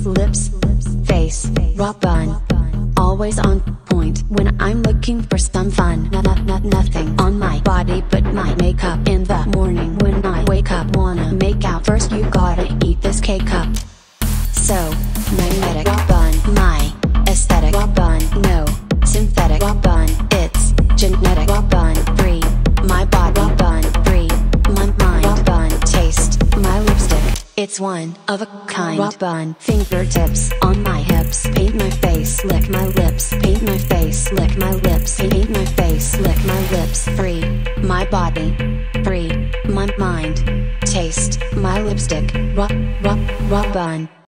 lips, face, Rabanne. Always on point when I'm looking for some fun. Nothing on my body but my makeup. In the morning when I wake up, wanna make out. First you gotta eat this cake up. So magnetic, Rabanne. My aesthetic, Rabanne. No synthetic, Rabanne. It's genetic, Rabanne. Free my body, Rabanne. Free my mind, Rabanne. Taste my lipstick, it's one of a kind, Rabanne. Fingertips on my hips, paint my face, lick my lips. Paint my face, lick my lips. Paint my face, lick my lips. Free my body, free my mind. Taste my lipstick, Rabanne.